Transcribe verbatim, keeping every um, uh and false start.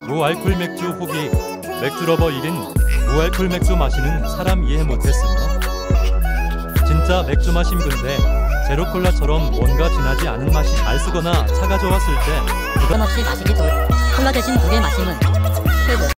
무알콜 맥주 후기. 맥주러버 일 인 무알콜 맥주 마시는 사람 이해 못했으며 진짜 맥주 마심 근데 제로콜라처럼 뭔가 진하지 않은 맛이 잘 쓰거나 차가 좋았을 때 부담 없이 마시기 좋을 콜라 대신 두 개 마심은 최고.